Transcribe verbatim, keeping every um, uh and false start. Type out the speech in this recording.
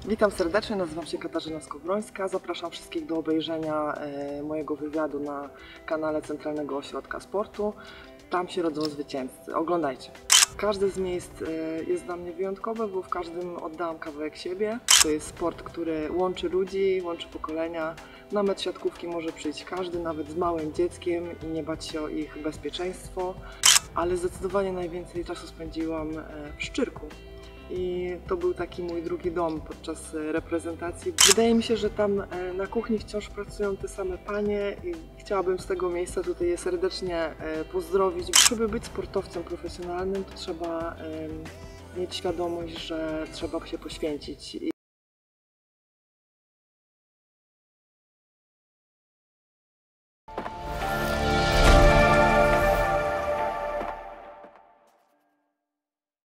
Witam serdecznie, nazywam się Katarzyna Skowrońska. Zapraszam wszystkich do obejrzenia mojego wywiadu na kanale Centralnego Ośrodka Sportu. Tam się rodzą zwycięzcy. Oglądajcie. Każde z miejsc jest dla mnie wyjątkowe, bo w każdym oddałam kawałek siebie. To jest sport, który łączy ludzi, łączy pokolenia. Na mecz siatkówki może przyjść każdy, nawet z małym dzieckiem i nie bać się o ich bezpieczeństwo. Ale zdecydowanie najwięcej czasu spędziłam w Szczyrku. I to był taki mój drugi dom podczas reprezentacji. Wydaje mi się, że tam na kuchni wciąż pracują te same panie i chciałabym z tego miejsca tutaj je serdecznie pozdrowić. Żeby być sportowcem profesjonalnym, to trzeba mieć świadomość, że trzeba się poświęcić.